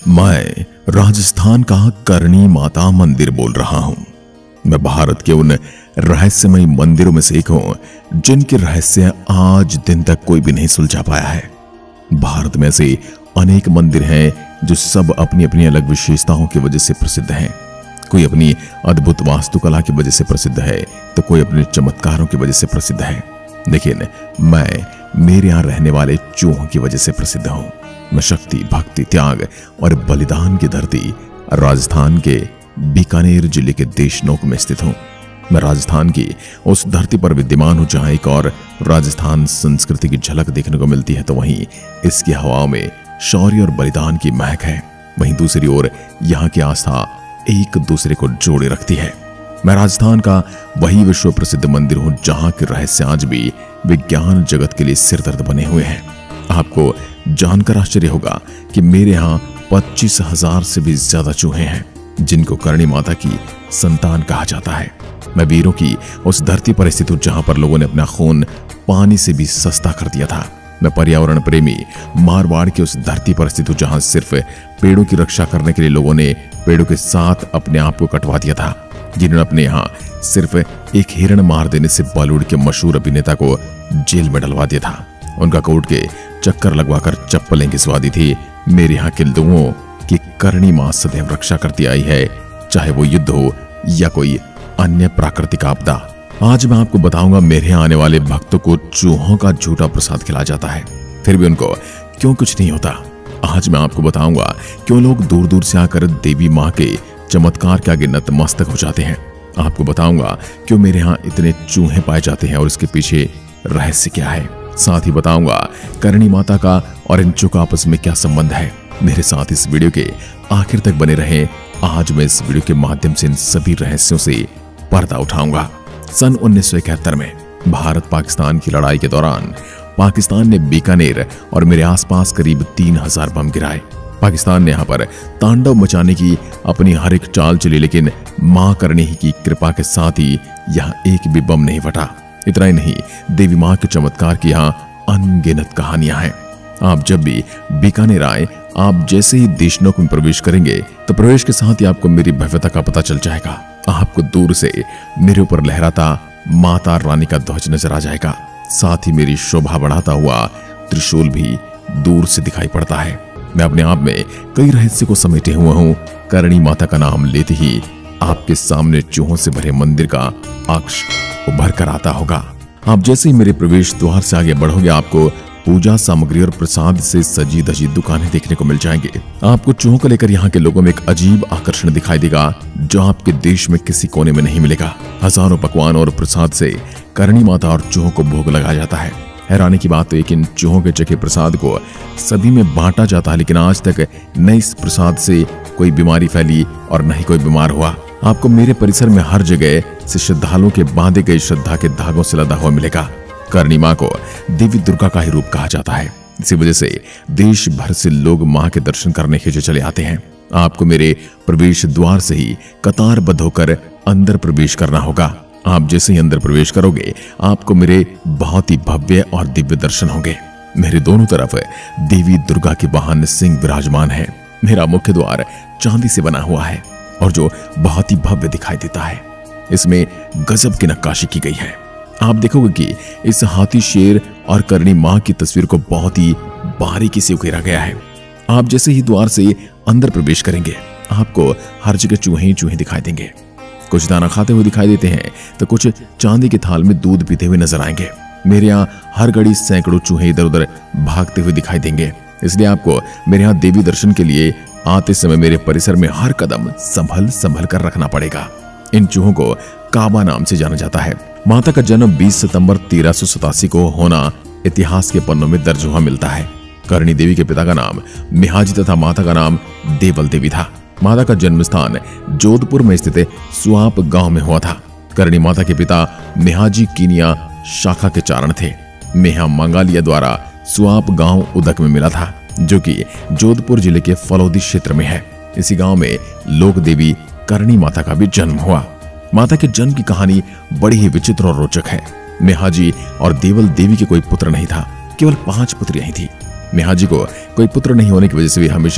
मैं राजस्थान का करणी माता मंदिर बोल रहा हूं। मैं भारत के उन रहस्यमयी मंदिरों में से एक हूं जिनके रहस्य आज दिन तक कोई भी नहीं सुलझा पाया है। भारत में ऐसे अनेक मंदिर हैं जो सब अपनी अपनी अलग विशेषताओं की वजह से प्रसिद्ध हैं। कोई अपनी अद्भुत वास्तुकला की वजह से प्रसिद्ध है तो कोई अपने चमत्कारों की वजह से प्रसिद्ध है, लेकिन मैं मेरे यहां रहने वाले चूहों की वजह से प्रसिद्ध हूं। मैं शक्ति, भक्ति, त्याग और बलिदान की धरती राजस्थान के बीकानेर जिले के देशनोक में स्थित हूं। मैं राजस्थान की उस धरती पर विद्यमान हूं जहां एक और राजस्थान संस्कृति की झलक देखने को मिलती है तो वहीं इसकी हवाओं में शौर्य और बलिदान की महक है। वहीं दूसरी ओर यहाँ की आस्था एक दूसरे को जोड़े रखती है। मैं राजस्थान का वही विश्व प्रसिद्ध मंदिर हूं जहां के रहस्य आज भी विज्ञान जगत के लिए सिरदर्द बने हुए हैं। आपको जानकर आश्चर्य होगा कि मेरे यहाँ 25,000 से भी ज्यादा चूहे हैं जिनको करणी माता की संतान कहा जाता है। मैं वीरों की उस धरती पर स्थित हूं जहां पर लोगों ने अपना खून पानी से भी सस्ता कर दिया था। मैं पर्यावरण प्रेमी मारवाड़ की उस धरती पर स्थित हूं जहां सिर्फ पेड़ों की रक्षा करने के लिए लोगों ने पेड़ों के साथ अपने आप को कटवा दिया था। जिन्होंने अपने यहाँ सिर्फ एक हिरण मार देने से बॉलीवुड के मशहूर अभिनेता को जेल में डलवा दिया था। उनका कोर्ट के चक्कर लगवाकर चप्पलें घिसवा दी थी। मेरे यहाँ के लोगों की करणी मां सदैव रक्षा करती आई है, चाहे वो युद्ध हो या कोई अन्य प्राकृतिक आपदा। आज मैं आपको बताऊंगा मेरे यहाँ आने वाले भक्तों को चूहों का झूठा प्रसाद खिलाया जाता है, फिर भी उनको क्यों कुछ नहीं होता। आज मैं आपको बताऊंगा क्यों लोग दूर दूर से आकर देवी माँ के चमत्कार के आगे नतमस्तक हो जाते हैं। आपको बताऊंगा क्यों मेरे यहाँ इतने चूहे पाए जाते हैं और इसके पीछे रहस्य क्या है। साथ ही बताऊंगा करणी माता का और इन चूहों का आपस में क्या संबंध है। मेरे साथ इस वीडियो के आखिर तक बने रहें। आज मैं इस वीडियो के माध्यम से इन सभी रहस्यों से पर्दा उठाऊंगा। सन 1971 में भारत पाकिस्तान की लड़ाई के दौरान पाकिस्तान ने बीकानेर और मेरे आसपास करीब 3000 बम गिराए। पाकिस्तान ने यहाँ पर तांडव मचाने की अपनी हर एक चाल चली, लेकिन मां करणी की कृपा के साथ ही यहाँ एक भी बम नहीं फटा। इतना ही नहीं, देवी मां के चमत्कार की यहाँ अनगिनत कहानियां हैं। आप जब भी बीकानेर आए, आप जैसे ही देशनोक में प्रवेश करेंगे तो प्रवेश के साथ ही आपको मेरी भव्यता का पता चल जाएगा। आपको दूर से मेरे ऊपर लहराता माता रानी का ध्वज नजर आ जाएगा। साथ ही मेरी शोभा बढ़ाता हुआ त्रिशूल भी दूर से दिखाई पड़ता है। मैं अपने आप में कई रहस्य को समेटे हुआ हूँ। करणी माता का नाम लेते ही आपके सामने चूहों से भरे मंदिर का अक्ष उभर कर आता होगा। आप जैसे ही मेरे प्रवेश द्वार से आगे बढ़ोगे, आपको पूजा सामग्री और प्रसाद से सजी धजी दुकानें देखने को मिल जाएंगे। आपको चूहों को लेकर यहाँ के लोगों में एक अजीब आकर्षण दिखाई देगा जो आपके देश में किसी कोने में नहीं मिलेगा। हजारों पकवान और प्रसाद से करणी माता और चूहों को भोग लगाया जाता है। हैरानी की बात तो एक इन चूहों के चखे प्रसाद को सभी में बांटा जाता है, लेकिन आज तक न इस प्रसाद से कोई बीमारी फैली और न ही कोई बीमार हुआ। आपको मेरे परिसर में हर जगह से श्रद्धालुओं के बांधे गए श्रद्धा के धागों से लदा हुआ मिलेगा। करणी मां को देवी दुर्गा का ही रूप कहा जाता है। इसी वजह से देश भर से लोग मां के दर्शन करने खींचे चले आते हैं। आपको मेरे प्रवेश द्वार से ही कतारबद्ध होकर अंदर प्रवेश करना होगा। आप जैसे ही अंदर प्रवेश करोगे, आपको मेरे बहुत ही भव्य और दिव्य दर्शन होंगे। मेरे दोनों तरफ देवी दुर्गा के वाहन सिंह विराजमान है। मेरा मुख्य द्वार चांदी से बना हुआ है और जो बहुत ही भव्य दिखाई देता है। इसमें गजब की नक्काशी की गई है। आप देखोगे कि इस हाथी, शेर और करणी मां की तस्वीर को बहुत ही बारीकी से उकेरा गया है। आप जैसे ही द्वार से अंदर प्रवेश करेंगे, आपको हर जगह चूहे ही चूहे दिखाई देंगे। कुछ दाना खाते हुए दिखाई देते हैं तो कुछ चांदी के थाल में दूध पीते हुए नजर आएंगे। मेरे यहाँ हर घड़ी सैकड़ों चूहे इधर उधर भागते हुए दिखाई देंगे। इसलिए आपको मेरे यहाँ देवी दर्शन के लिए आते समय मेरे परिसर में हर कदम संभल संभल कर रखना पड़ेगा। इन चूहों को काबा नाम से जाना जाता है। माता का जन्म 20 सितंबर 1387 को होना इतिहास के पन्नों में दर्ज हुआ मिलता है। करणी देवी के पिता का नाम मिहाजी तथा माता का नाम देवल देवी था। माता का जन्म स्थान जोधपुर में स्थित सुआप गांव में हुआ था। करणी माता के पिता मिहाजी कीनिया शाखा के चारण थे। मेहा मंगालिया द्वारा सुआप गांव उदक में मिला था, जो कि जोधपुर जिले के फलोदी क्षेत्र में है। इसी गांव में लोक देवी करणी माता का भी जन्म हुआ। माता के जन्म की कहानी बड़ी ही विचित्र और रोचक है। मेहाजी और देवल देवी के कोई पुत्र नहीं था, केवल 5 पुत्रियां ही थी। मेहाजी को कोई पुत्र नहीं होने की वजह से वे हमेशा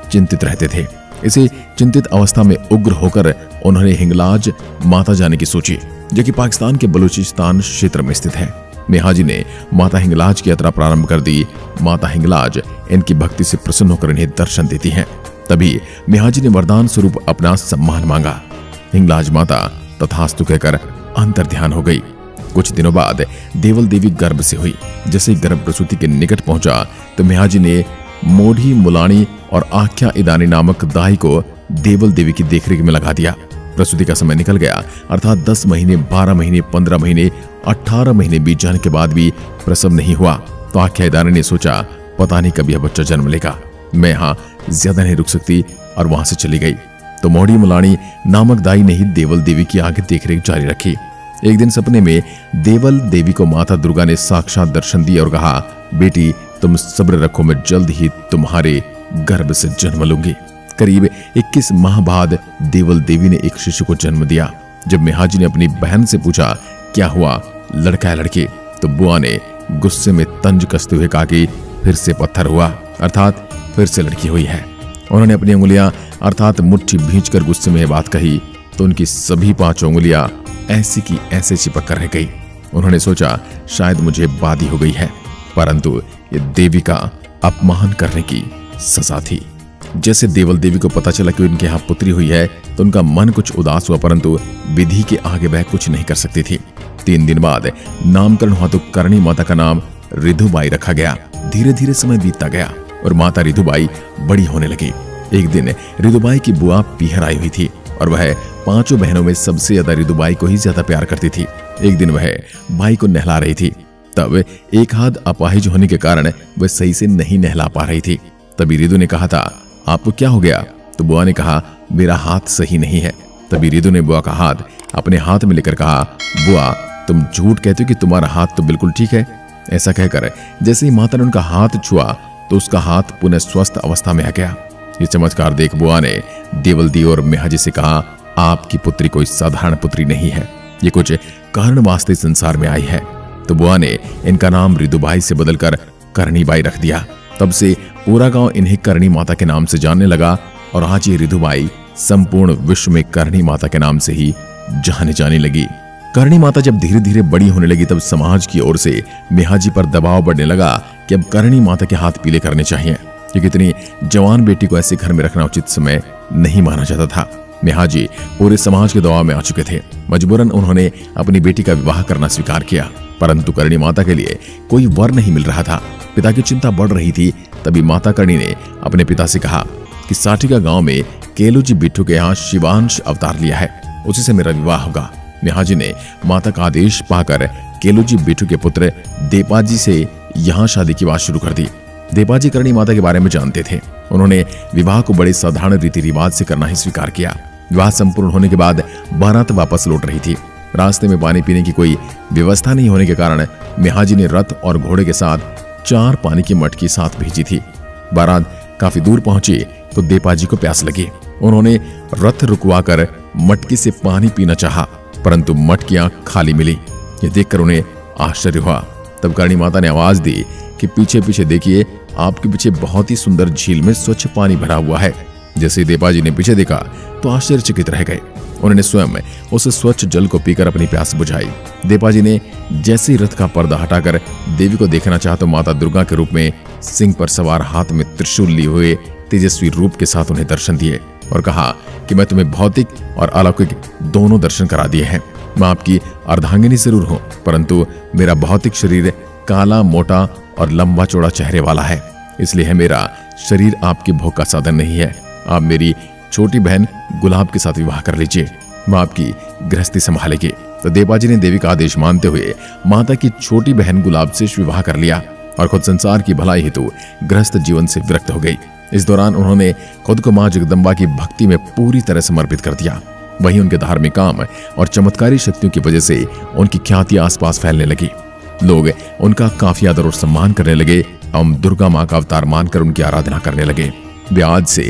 चिंतित रहते थे। इसी चिंतित अवस्था में उग्र होकर उन्होंने हिंगलाज माता जाने की सोची, जो कि पाकिस्तान के बलूचिस्तान क्षेत्र में स्थित है। मिहाजी ने माता हिंगलाज की यात्रा प्रारंभ कर दी। माता हिंगलाज इनकी भक्ति से प्रसन्न होकर इन्हें दर्शन देती हैं। तभी मिहाजी ने वरदान स्वरूप अपना सम्मान मांगा। हिंगलाज माता तथास्तु कहकर अंतर्ध्यान हो गई। कुछ दिनों बाद देवल देवी गर्भ से हुई। जैसे ही गर्भ प्रसूति के निकट पहुंचा तो मिहाजी ने मोढ़ी मुलानी और आख्या इदानी नामक दाई को देवल देवी की देखरेख में लगा दिया। प्रसूति का समय निकल गया, अर्थात 10 महीने, 12 महीने, 15 महीने, 18 महीने बीत जाने के बाद भी प्रसव नहीं हुआ। तो आख्या इदानी ने सोचा, पता नहीं कभी यह बच्चा जन्म लेगा, मैं यहाँ ज्यादा नहीं रुक सकती, और वहां से चली गई। तो मोढ़ी मुलानी नामक दाई ने ही देवल देवी की आगे देखरेख जारी रखी। एक दिन सपने में देवल देवी को माता दुर्गा ने साक्षात दर्शन दिया और कहा, बेटी तुम सब्र रखो, मैं जल्द ही तुम्हारे गर्भ से जन्म लूंगी। करीब 21 माह बाद देवल देवी ने एक शिशु को जन्म दिया। जब मिहाजी ने अपनी बहन से पूछा क्या हुआ, लड़का है लड़की, तो बुआ ने गुस्से में तंज कसते हुए कहा कि फिर से पत्थर हुआ, अर्थात फिर से लड़की हुई है। उन्होंने अपनी उंगलियां अर्थात मुट्ठी भींचकर गुस्से में यह बात कही तो उनकी सभी 5 उंगलियां ऐसी की ऐसे चिपक कर रह गई। उन्होंने सोचा शायद मुझे बादी हो गई है, परंतु ये देवी का अपमान करने की सजा थी। जैसे देवल देवी को पता चला कि उनके यहाँ पुत्री हुई है तो उनका मन कुछ उदास हुआ, परंतु विधि के आगे वह कुछ नहीं कर सकती थी। 3 दिन बाद नामकरण हुआ तो करणी माता का नाम रिधुबाई रखा गया। धीरे धीरे समय बीतता गया और माता रिधुबाई बड़ी होने लगी। एक दिन रिधुबाई की बुआ पीहर आई हुई थी और वह 5 बहनों में सबसे ज्यादा रिधुबाई को ही ज्यादा प्यार करती थी। एक दिन वह भाई को नहला रही थी, तब एक हाथ अपाहिज होने के कारण वह सही से नहीं नहला पा रही थी। तभी रिधु ने कहा था, आपको क्या हो गया? तो बुआ ने कहा, मेरा हाथ सही नहीं है। तभी रिधु ने बुआ का हाथ अपने हाथ में लेकर कहा, बुआ तुम झूठ कहते हो कि तुम्हारा हाथ तो बिल्कुल ठीक है। ऐसा कहकर जैसे ही माता ने उनका हाथ छुआ तो उसका हाथ पुनः स्वस्थ अवस्था में आ गया। ये चमत्कार देख बुआ ने देवल दी और मिहाजी से कहा, आपकी पुत्री कोई साधारण पुत्री नहीं है, ये कुछ कारण वास्ते संसार में आई है। तो बुआ ने इनका नाम रिधुबाई से बदलकर करनीबाई रख दिया। तब से पूरा गांव इन्हें करणी माता के नाम से जानने लगा और आज ये रिधुबाई संपूर्ण विश्व में करणी माता के नाम से ही जाने जाने लगी। करणी माता जब धीरे धीरे बड़ी होने लगी तब समाज की ओर से मिहाजी पर दबाव बढ़ने लगा कि अब करणी माता के हाथ पीले करने चाहिए, क्योंकि इतनी जवान बेटी को ऐसे घर में रखना उचित समय नहीं माना जाता था। मिहाजी पूरे समाज के दबाव में आ चुके थे। मजबूरन उन्होंने अपनी बेटी का विवाह करना स्वीकार किया, परंतु करणी माता के लिए कोई वर नहीं मिल रहा था। पिता की चिंता बढ़ रही थी। तभी माता करणी ने अपने पिता से कहा कि साठिका गांव में केलूजी बिट्टू के यहाँ शिवांश अवतार लिया है, उसी से मेरा विवाह होगा। मिहाजी ने माता का आदेश पाकर केलूजी बिट्टू के पुत्र देपाजी से यहाँ शादी की बात शुरू कर दी। देपाजी करणी माता के बारे में जानते थे। उन्होंने विवाह को बड़े साधारण रीति रिवाज से करना ही स्वीकार किया। विवाह संपूर्ण होने के बाद बारात वापस लौट रही थी। रास्ते में पानी पीने की कोई व्यवस्था नहीं होने के कारण मिहाजी ने रथ और घोड़े के साथ 4 पानी की मटकी साथ भेजी थी। बारात काफी दूर पहुंची तो देपाजी को प्यास लगी। उन्होंने रथ रुकवाकर मटकी से पानी पीना चाहा, परंतु मटकियां खाली मिली। ये देखकर उन्हें आश्चर्य हुआ। तब करणी माता ने आवाज दी कि पीछे पीछे देखिए, आपके पीछे बहुत ही सुंदर झील में स्वच्छ पानी भरा हुआ है। जैसे देपाजी ने पीछे देखा तो आश्चर्यचकित रह गए। उन्होंने स्वयं उस स्वच्छ जल को पीकर अपनी प्यास बुझाई। देपाजी ने जैसे ही रथ का पर्दा हटाकर देवी को देखना चाहा तो माता दुर्गा के रूप में सिंह पर सवार हाथ में त्रिशूल लिए हुए तेजस्वी रूप के साथ उन्हें दर्शन दिए और कहा कि मैं तुम्हें भौतिक और अलौकिक दोनों दर्शन करा दिए हैं। मैं आपकी अर्धांगिनी जरूर हूं, परंतु मेरा भौतिक शरीर काला, मोटा और लंबा चौड़ा चेहरे वाला है, इसलिए है मेरा शरीर आपके भोग का साधन नहीं है। आप मेरी छोटी बहन गुलाब के साथ विवाह कर लीजिए, मैं आपकी गृहस्थी संभालेगी। तो देपाजी ने देवी का आदेश मानते हुए माता की छोटी बहन गुलाब से विवाह कर लिया और खुद संसार की भलाई हेतु गृहस्थ जीवन से विरक्त हो गई। इस दौरान उन्होंने खुद को मां जगदम्बा की भक्ति में पूरी तरह समर्पित कर दिया। वहीं उनके धार्मिक काम और चमत्कारी शक्तियों की वजह से उनकी ख्याति आसपास फैलने लगी। लोग उनका काफी आदर और सम्मान करने लगे एवं दुर्गा मां का अवतार मानकर उनकी आराधना करने लगे। वे आज से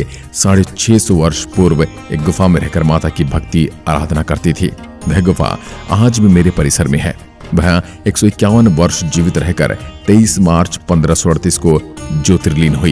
650 वर्ष पूर्व एक गुफा में रहकर माता की भक्ति आराधना करती थी। वह गुफा आज भी मेरे परिसर में है। वह 151 वर्ष जीवित रहकर 23 मार्च 1538 को ज्योतिर्लीन हुई।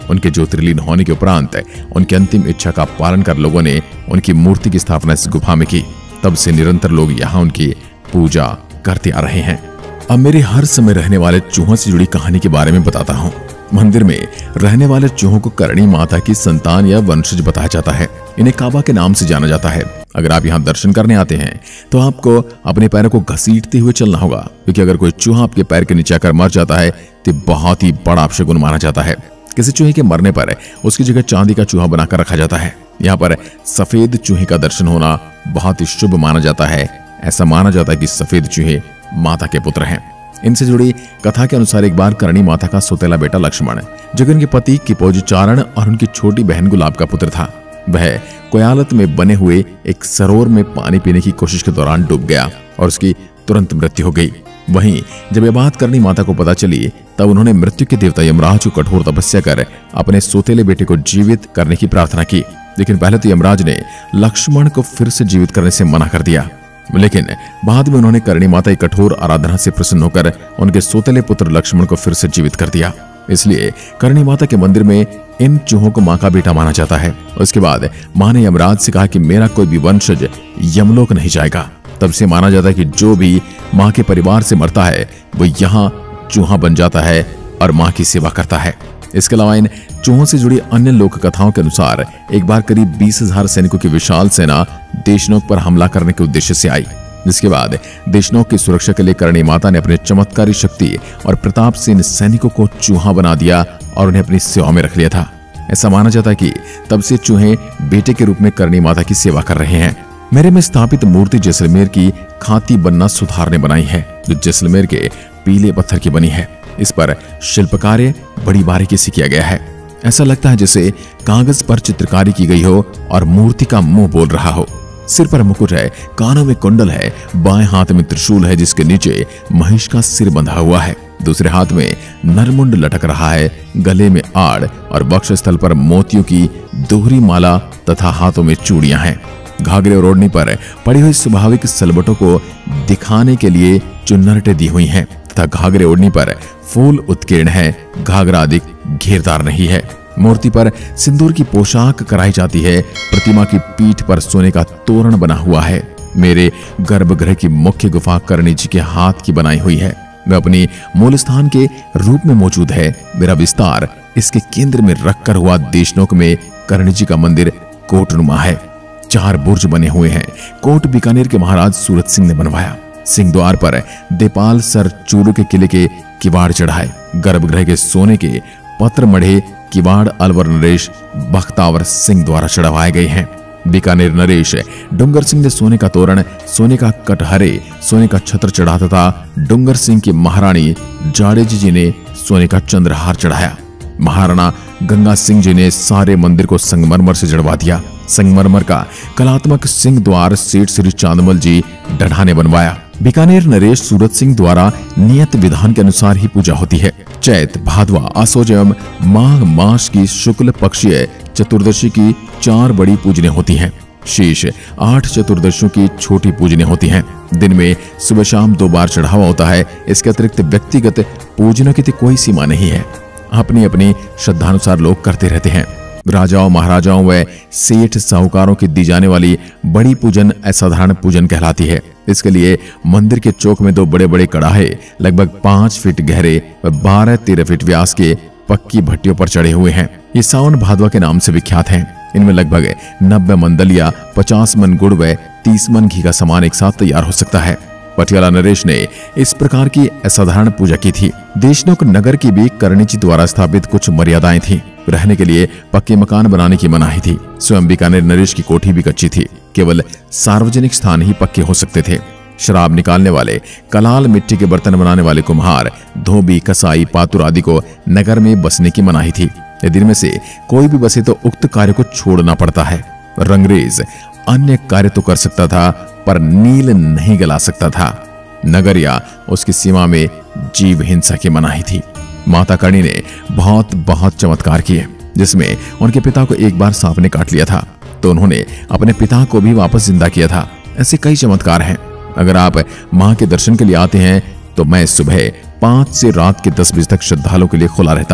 उनके ज्योतिर्लीन होने के उपरांत उनकी अंतिम इच्छा का पालन कर लोगों ने उनकी मूर्ति की स्थापना इस गुफा में की। तब से निरंतर लोग यहाँ उनकी पूजा करते आ रहे हैं। अब मेरे हर समय रहने वाले चूहों से जुड़ी कहानी के बारे में बताता हूँ। मंदिर में रहने वाले चूहों को करणी माता की संतान या वंशज बताया जाता है। इन्हें काबा के नाम से जाना जाता है। अगर आप यहाँ दर्शन करने आते हैं तो आपको अपने पैरों को घसीटते हुए चलना होगा, क्योंकि अगर कोई चूहा आपके पैर के नीचे आकर मर जाता है तो बहुत ही बड़ा अपशगुन माना जाता है। किसी चूहे के मरने पर उसकी जगह चांदी का चूहा बनाकर रखा जाता है। यहाँ पर सफेद चूहे का दर्शन होना बहुत ही शुभ माना जाता है। ऐसा माना जाता है कि सफेद चूहे माता के पुत्र हैं। इनसे जुड़ी कथा के अनुसार एक बार करणी माता का सौतेला बेटा लक्ष्मण, जो कि उनके पति किपोज चारण और उनकी छोटी बहन गुलाब का पुत्र था, वह कोयालत में बने हुए एक सरोवर में पानी पीने की कोशिश के दौरान डूब गया और उसकी तुरंत मृत्यु हो गई। वहीं जब यह बात करणी माता को पता चली तब उन्होंने मृत्यु के देवता यमराज को कठोर तपस्या कर अपने सौतेले बेटे को जीवित करने की प्रार्थना की। लेकिन पहले तो यमराज ने लक्ष्मण को फिर से जीवित करने से मना कर दिया, लेकिन बाद में उन्होंने करणी माता की कठोर आराधना से प्रसन्न होकर उनके सौतेले पुत्र लक्ष्मण को फिर से जीवित कर दिया। इसलिए करणी माता के मंदिर में इन चूहों को मां का बेटा माना जाता है। उसके बाद मां ने यमराज से कहा कि मेरा कोई भी वंशज यमलोक नहीं जाएगा। तब से माना जाता है कि जो भी मां के परिवार से मरता है वो यहाँ चूहा बन जाता है और मां की सेवा करता है। इसके अलावा इन चूहों से जुड़ी अन्य लोक कथाओं के अनुसार एक बार करीब 20,000 सैनिकों की विशाल सेना देशनोक पर हमला करने के उद्देश्य से आई, जिसके बाद देशनोक की सुरक्षा के लिए करणी माता ने अपने चमत्कारी शक्ति और प्रताप से इन सैनिकों को चूहा बना दिया और उन्हें अपनी सेवा में रख लिया था। ऐसा माना जाता है कि तब से चूहे बेटे के रूप में करणी माता की सेवा कर रहे हैं। मेरे में स्थापित मूर्ति जैसलमेर की खाती बन्ना सुथार ने बनाई है, जो जैसलमेर के पीले पत्थर की बनी है। इस पर शिल्प कार्य बड़ी बारीकी से किया गया है। ऐसा लगता है जैसे कागज पर चित्रकारी की गई हो और मूर्ति का मुंह बोल रहा हो। सिर पर मुकुट है, कानों में कुंडल है, बाएं हाथ में त्रिशूल है जिसके नीचे महिष का सिर बंधा हुआ है, दूसरे हाथ में नरमुंड लटक रहा है, गले में आड़ और वक्षस्थल पर मोतियों की दोहरी माला तथा हाथों में चूड़ियां हैं। घाघरे और ओढ़नी पर पड़ी हुई स्वाभाविक सलबटों को दिखाने के लिए चुन्नरटें दी हुई हैं तथा घाघरे ओढ़नी पर फूल उत्कीर्ण है, घाघरा अधिक घेरदार नहीं है। मूर्ति पर सिंदूर की पोशाक कराई जाती है। प्रतिमा की पीठ पर सोने का तोरण बना हुआ है। मेरे गर्भगृह की मुख्य गुफा करणी जी के हाथ की बनाई हुई है। वह अपनी मूल स्थान के रूप में मौजूद है। मेरा विस्तार इसके केंद्र में रखकर हुआ देशनोक में करणी जी का मंदिर कोटनुमा है। 4 बुर्ज बने हुए हैं। कोट बीकानेर के महाराज सूरत सिंह ने बनवाया। सिंह द्वार पर देपाल सर चूरू के किले के किवाड़ चढ़ाए। गर्भगृह के सोने के पत्र मढ़े किवाड़ अलवर नरेश बख्तावर सिंह द्वारा चढ़वाए गए हैं। बीकानेर नरेश डूंगर सिंह ने सोने का तोरण, सोने का कटहरे, सोने का छत्र चढ़ा तथा डूंगर सिंह की महारानी जाडेजी जी ने सोने का चंद्रहार चढ़ाया। महाराणा गंगा सिंह जी ने सारे मंदिर को संगमरमर से जड़वा दिया। संगमरमर का कलात्मक सिंह द्वार सेठ श्री चांदमल जी डढ़ा ने बनवाया। बीकानेर नरेश सूरत सिंह द्वारा नियत विधान के अनुसार ही पूजा होती है। चैत, भादवा, आसोज एवं माघ मास की शुक्ल पक्षीय चतुर्दशी की 4 बड़ी पूजने होती हैं। शेष 8 चतुर्दशियों की छोटी पूजने होती हैं। दिन में सुबह शाम 2 बार चढ़ावा होता है। इसके अतिरिक्त व्यक्तिगत पूजनों की कोई सीमा नहीं है। अपनी अपनी श्रद्धानुसार लोग करते रहते हैं। राजाओं, महाराजाओं व सेठ साहूकारों की दी जाने वाली बड़ी पूजन असाधारण पूजन कहलाती है। इसके लिए मंदिर के चौक में 2 बड़े बड़े कड़ाहे लगभग 5 फीट गहरे व 12-13 फीट व्यास के पक्की भट्टियों पर चढ़े हुए हैं। ये सावन भादवा के नाम से विख्यात हैं। इनमें लगभग 90 मन दलिया, 50 मन गुड़ व 30 मन घी का सामान एक साथ तैयार हो सकता है। पटियाला नरेश ने इस प्रकार की असाधारण पूजा की थी। देशनोक नगर की भी करणी जी द्वारा स्थापित कुछ मर्यादाएं थी। रहने के लिए पक्के मकान बनाने की मनाही थी। स्वयं बीकानेर नरेश की कोठी भी कच्ची थी। केवल सार्वजनिक स्थान ही पक्के हो सकते थे। शराब निकालने वाले, कलाल मिट्टी के बर्तन बनाने वाले कुम्हार, धोबी, कसाई, पातुर आदि को नगर में बसने की मनाही थी। यदि इनमें से कोई भी बसे तो उक्त कार्य को छोड़ना पड़ता है। रंगरेज अन्य कार्य तो कर सकता था पर नील नहीं गला सकता था। नगर या उसकी सीमा में जीव हिंसा की मनाही थी। माता करणी ने बहुत चमत्कार किए, जिसमें उनके पिता को एक बार सांप ने काट लिया था तो उन्होंने अपने पिता को भी वापस जिंदा किया था। ऐसे कई चमत्कार हैं। अगर आप मां के दर्शन के लिए आते हैं तो मैं सुबह 5 से रात के 10 बजे तक श्रद्धालुओं के लिए खुला रहता हूं।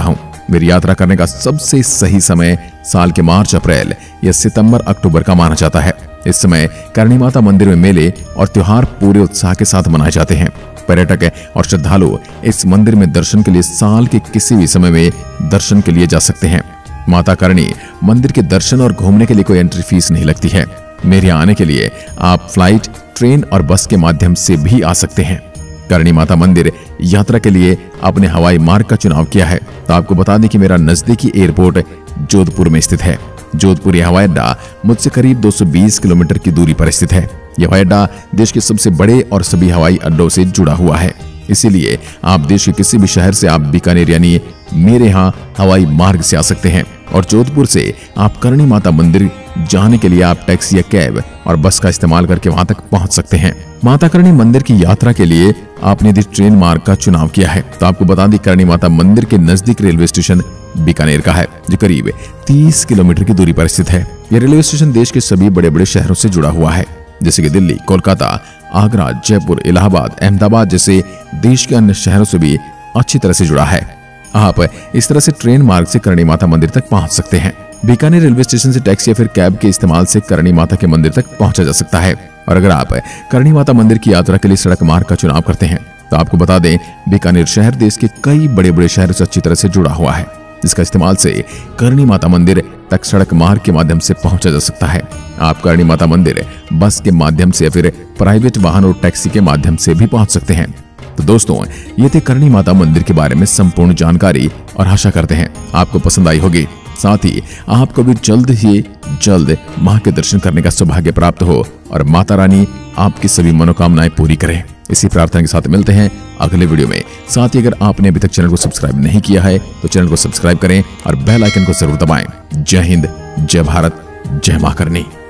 मेरी यात्रा करने का सबसे सही समय साल के मार्च अप्रैल या सितंबर अक्टूबर का माना जाता है। इस समय करणी माता मंदिर में मेले और त्योहार पूरे उत्साह के साथ मनाए जाते हैं। पर्यटक और श्रद्धालु इस मंदिर में दर्शन के लिए साल के किसी भी समय में दर्शन के लिए जा सकते हैं। माता करणी मंदिर के दर्शन और घूमने के लिए कोई एंट्री फीस नहीं लगती है। मेरे यहाँ आने के लिए आप फ्लाइट, ट्रेन और बस के माध्यम से भी आ सकते हैं। करणी माता मंदिर यात्रा के लिए आपने हवाई मार्ग का चुनाव किया है तो आपको बता दें कि मेरा नजदीकी एयरपोर्ट जोधपुर में स्थित है। जोधपुर हवाई अड्डा मुझसे करीब 220 किलोमीटर की दूरी पर स्थित है। यह हवाई अड्डा देश के सबसे बड़े और सभी हवाई अड्डों से जुड़ा हुआ है। इसीलिए आप देश के किसी भी शहर से आप बीकानेर यानी मेरे यहाँ हवाई मार्ग से आ सकते हैं और जोधपुर से आप करणी माता मंदिर जाने के लिए आप टैक्सी या कैब और बस का इस्तेमाल करके वहां तक पहुंच सकते हैं। माता करणी मंदिर की यात्रा के लिए आपने यदि ट्रेन मार्ग का चुनाव किया है तो आपको बता दें करणी माता मंदिर के नजदीक रेलवे स्टेशन बीकानेर का है जो करीब 30 किलोमीटर की दूरी पर स्थित है। यह रेलवे स्टेशन देश के सभी बड़े बड़े शहरों से जुड़ा हुआ है जैसे कि दिल्ली, कोलकाता, आगरा, जयपुर, इलाहाबाद, अहमदाबाद जैसे देश के अन्य शहरों से भी अच्छी तरह से जुड़ा है। आप इस तरह से ट्रेन मार्ग से करणी माता मंदिर तक पहुंच सकते हैं। बीकानेर रेलवे स्टेशन से टैक्सी या फिर कैब के इस्तेमाल से करणी माता के मंदिर तक पहुंचा जा सकता है। और अगर आप करणी माता मंदिर की यात्रा के लिए सड़क मार्ग का चुनाव करते हैं तो आपको बता दें बीकानेर शहर देश के कई बड़े बड़े शहरों से अच्छी तरह से जुड़ा हुआ है जिसका इस्तेमाल से करणी माता मंदिर तक सड़क मार्ग के माध्यम से पहुंचा जा सकता है। आप करणी माता मंदिर बस के माध्यम से या फिर प्राइवेट वाहन और टैक्सी के माध्यम से भी पहुंच सकते हैं। तो दोस्तों ये थे करणी माता मंदिर के बारे में संपूर्ण जानकारी और आशा करते हैं आपको पसंद आई होगी। साथ ही आपको भी जल्द मां के दर्शन करने का सौभाग्य प्राप्त हो और माता रानी आपकी सभी मनोकामनाएं पूरी करें। इसी प्रार्थना के साथ मिलते हैं अगले वीडियो में। साथ ही अगर आपने अभी तक चैनल को सब्सक्राइब नहीं किया है तो चैनल को सब्सक्राइब करें और बेल आइकन को जरूर दबाएं। जय हिंद, जय भारत, जय मां करणी।